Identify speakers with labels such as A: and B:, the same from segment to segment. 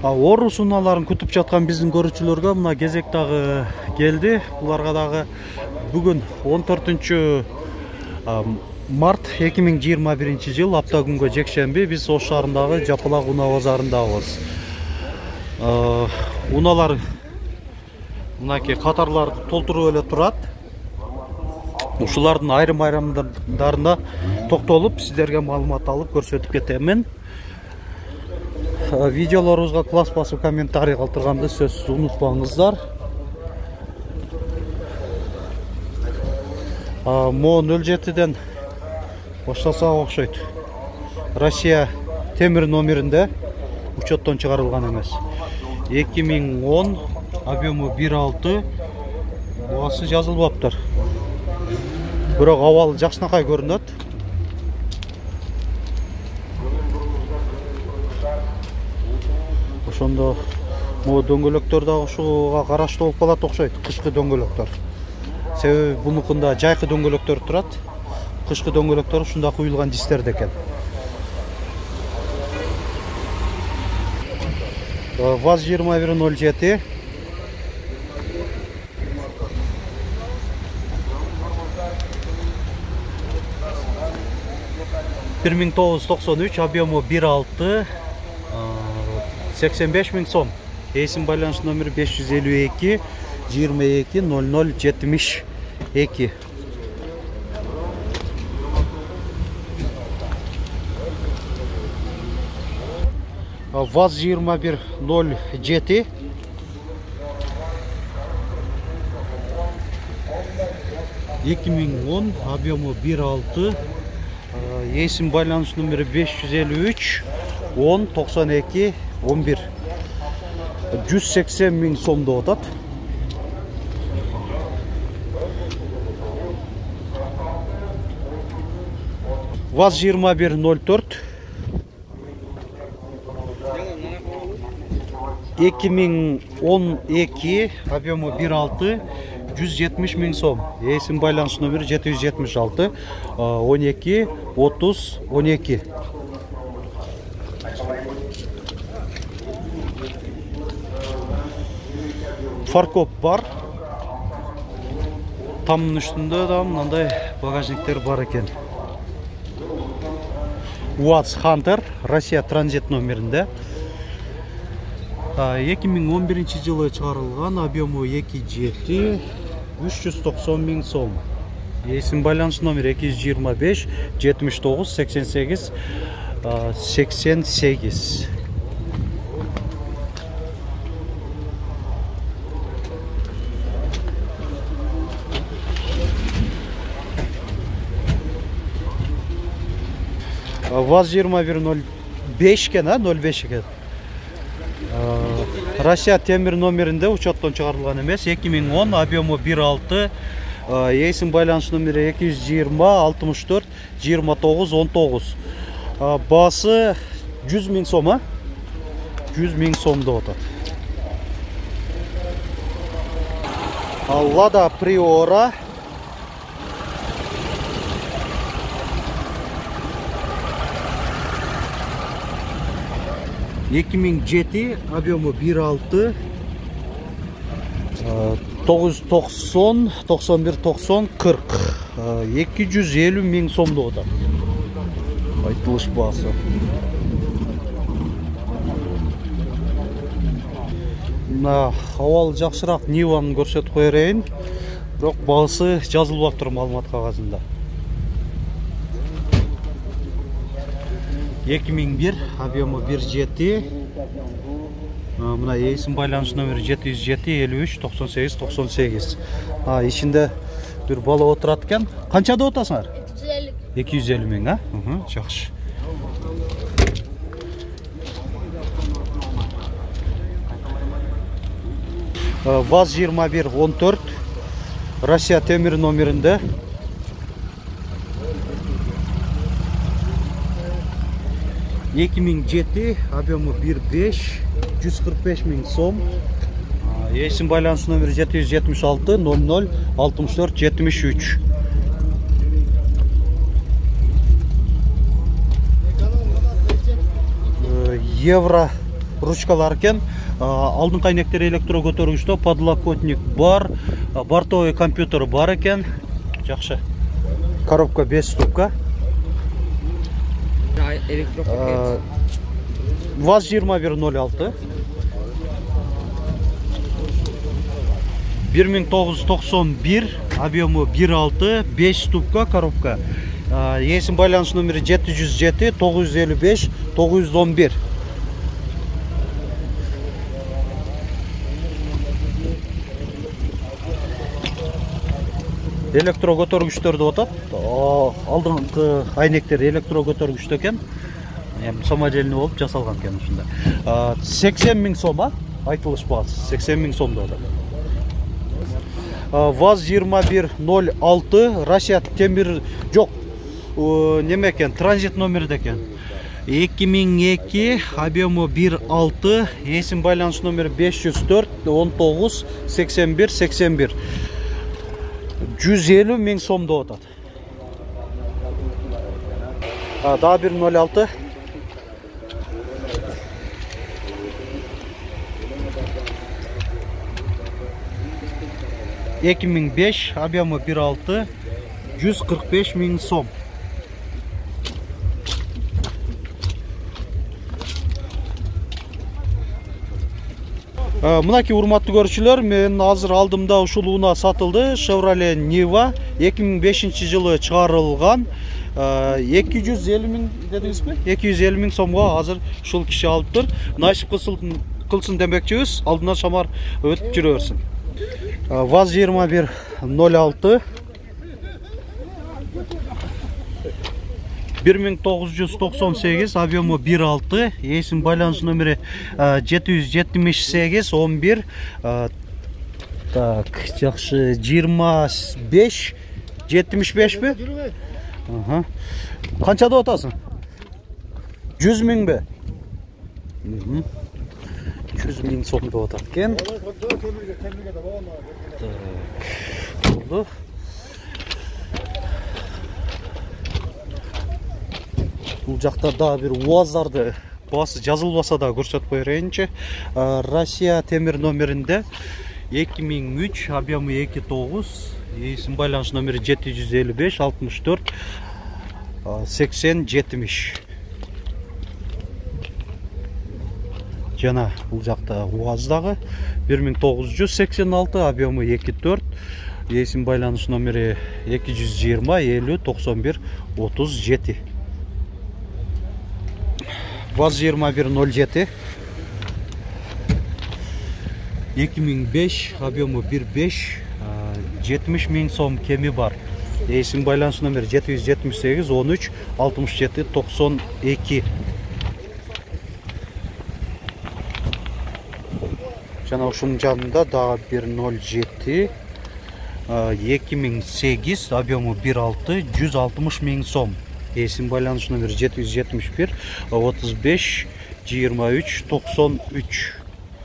A: Орус унааларын күтүп жаткан биздин көрүүчүлөргө мына кезек дагы келди. Буларга дагы бүгүн 14 март 2021 жыл апта күнгө жекшемби биз Ош шаарындагы Жапалак унаа базарындабыз. Унаалар мынакей катарларды толтуруп эле турат. Ушулардын айрым-айрымдарына токтолуп сиздерге маалымат алып көрсөтүп кетемин. Видеоларыбызга класс басып комментарий калтырганды сөзсүз унутпаңыздар. Мо 07ден баштасак окшойт. Россия темир номеринде учеттон чыгарылган эмес. 2010 объему 1.6 баасы жазылбаптыр. Бирок абалы жакшынакай көрүнөт. Ошондо могу дөңгөлөктөр дагы ушуга караштуу болуп калат окшойт, кышкы дөңгөлөктөр. Себеби бунукунда жайкы дөңгөлөктөр турат. Кышкы дөңгөлөктөр ушунда куюлган дистерде экен. ВАЗ-2107 1993, объему 1.6, 85 000 сом. Эсим байланыш номери 552 22 00 72. ВАЗ-2107 2010, объему 1.6, эсим байланыш номери 553 10 92 11. 180 000 сомдо атат. ВАЗ-2104 2012, объему 1.6, 170 000 сом. Эсим байланыш номери 776 12 30 12. Фаркоп бар. Тамдын үстүндө да мындай багажниктер бар экен. УАЗ Хантер, Россия транзит номеринде. 2011 жылы чыгарылган, объему 2.7, 390 000 сом. Эсим байланыш номери 225 79 88 88. ВАЗ-2105 экен, 05 экен. Россия темир номеринде учеттон чыгарылган эмес. 2010, объему 1.6, эсим байланыш номери 220 64 29 19. Баасы 100 000 сом, 100 000 сомдо атат. Лада Приора 2007, объему 1.6, 990 91 90 40. 250 000 сомдо атат. Айтылыш баасы. Мына абалы жакшыраак Ниваны көрсөтүп кое берейин. Бирок баасы жазылбаптыр маалымат кагазында. 2001, объему 1.7, мына эсим байланыш номери 707 53 98 98. Ичинде бир бала отурат экен. Канчада отасыңар? 250 000, жакшы. ВАЗ-2114, Россия темир номеринде. 2007, объему 1.5, 145 000 сом. Эсим байланыш номери 776 00 64 73. Евро ручкалар екен. Алдыңғы айнектер электро көтергіштер, подлокотник бар, бортовой компьютер бар екен. Жақсы. Коробка 5 ступка.
B: Электропакет.
A: ВАЗ-2106. 1991, объемы 1.6, 5 ступка коробка. Есім байланыс номері 707 955 911. Электро көтергіштерді отат. Алдыңғы айнектер электро көтергішті екен. Самодельный болып жасалған екен ұшында. 80 000 сом, айтылыш бағасы 80 000 сом да. ВАЗ-2106, Россия темір жоқ, неме екен, транзит номері екен. 2002, объемы 1.6, есім байланыс номері 504 19 81 81. 150 000 сомда отады. Daha bir 06. ...2005, объемы 1.6, 145 000 сом. Мынаки урматтуу көрүүчүлөр, мен азыр алдымда ушул унаа сатылды. Chevrolet Niva 2005 жылы чыгарылган. 250 000 дедиңизби? 250 000 сомго азыр ушул киши алыптыр. Насип кылсын демекчибиз. Алдынан шамар өтүп жүрө берсин. ВАЗ-2106 1998, объемы 1.6, есім байланыс номері 778 11. Так, жақшы 25 75 бе? Қаншада отасың? 100 000 бе? 100 000 сомда отақ кен. Болды. Бұл жақтарда бір УАЗдарды басы жазылбаса да көрсетіп қойырайыншы. Россия темір номерінде 2003, объемы 2.9, есім байланыс номері 755 64 80 70. Жана бұл жақта УАЗдағы 1986, объемы 2.4, есім байланыс номері 220 50 91 37. ВАЗ-2107 2005, объемы 1.5, 70 000 сом кеми бар. Есім байланыс номері 778 13 67 92. Жана ушунун жанында дагы 107 2008, объемы 1.6 160 000 сом. Есім байланыс номері 771 35 23 93.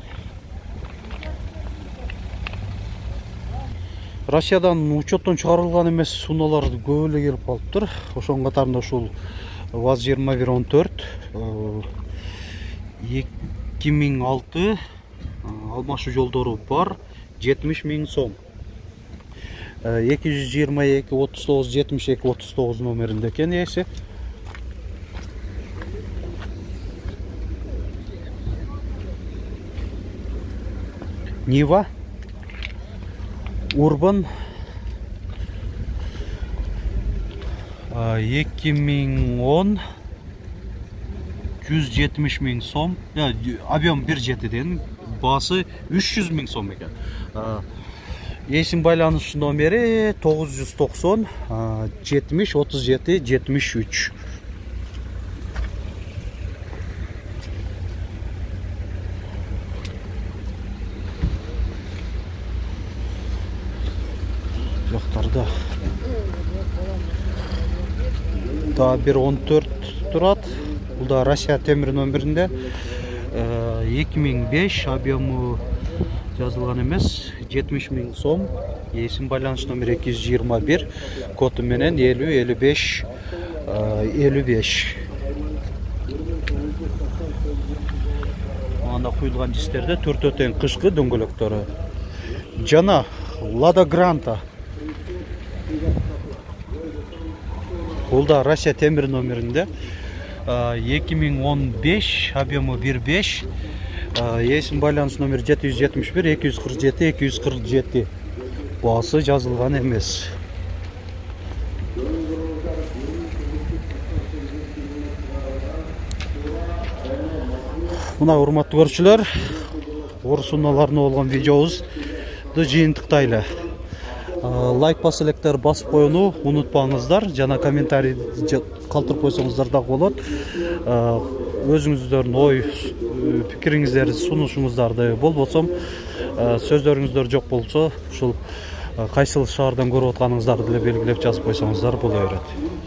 A: Россиядан учеттон чыгарылган эмес унаалар көп эле келип калыптыр. Ошонун катарында ушул ВАЗ-2114 2006 алмашуу жолдору бар, 70 000 сом. 222 39 72 39 номерінде екен есі. Niva Urban 2010 170 000 сом. Объем 1.7'den басы 300 000 сом екен. Есім байланыс номері 990 70 37 73. Жоқтарда да 1.14 тұрады. Бұл да Россия темір номерінде 2005, объемы жазылған емес, 70 000 сом. Есім байланыс номері 221, коды менен 50 55 55. анда куюлган дистерде төртөө тең кышкы дөңгөлөктөрү. Жана Lada Granta. Бул да Россия темир номеринде. 2015, объемы 1.5. Есім байланыс номер 771 247 247. Басы жазылған емес. Мына урматтуу көрүүчүлөр, орусуналарына болгон видеобузду жыйынтыктайлы. Лайк басып электер басып коюуну унутпаңыздар, жана комментарий калтырып койсоңуздар да болот. Өзүңүздөрдүн ой пикириңиздерди, сунушуңуздарды болбосо сөздөрүңүздөр жок болсо, ушул кайсыл шаардан көрүп атканыңыздарды деле белгилеп жазып койсоңуздар боло берет.